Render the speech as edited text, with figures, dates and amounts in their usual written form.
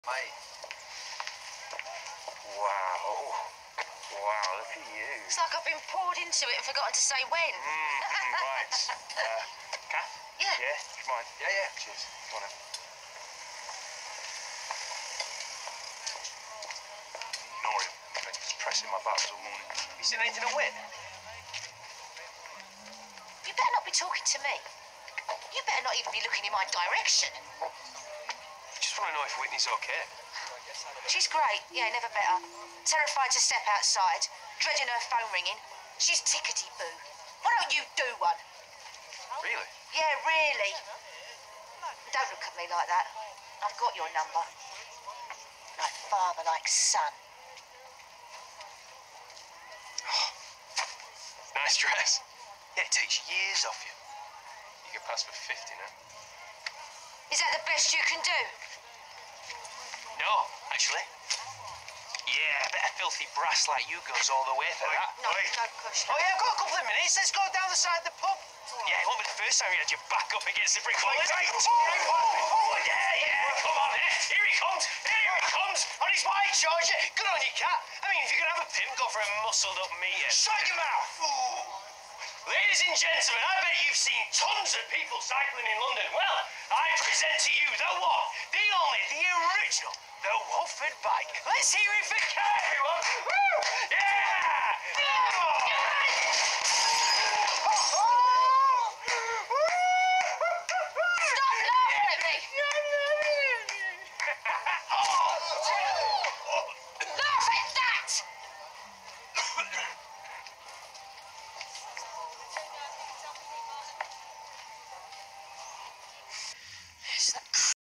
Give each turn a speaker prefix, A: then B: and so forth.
A: Mate. Wow. Wow, look at you.
B: It's like I've been poured into it and forgotten to say when.
A: Right. Kath?
B: Yeah.
A: Yeah, do you mind? Yeah. Cheers. Come on in. Ignore him. He's pressing my buttons all morning. You seen anything of Whit?
B: You better not be talking to me. You better not even be looking in my direction.
A: Just want to know if Whitney's okay.
B: She's great. Yeah, never better. Terrified to step outside. Dreading her phone ringing. She's tickety-boo. Why don't you do one?
A: Really?
B: Yeah, really. Don't look at me like that. I've got your number. Like father, like son.
A: Nice dress. Yeah, it takes years off you. You get past for 50 now.
B: Is that the best you can do?
A: No, actually. Yeah, a bit of filthy brass like you goes all the way for that.
B: No, don't push.
A: Oh, yeah, I've got a couple of minutes. Let's go down the side of the pub. Yeah, it won't be the first time you had your back up against the brick wall. Oh, yeah, come on, here he comes, on his white charger. Good on you, cat. I mean, if you're going to have a pimp, go for a muscled-up meter. Shut your mouth! Ladies and gentlemen, I bet you've seen tons of people cycling in London. Well, I present to you the one, the only, the original, the Watford bike. Let's hear it for Cat!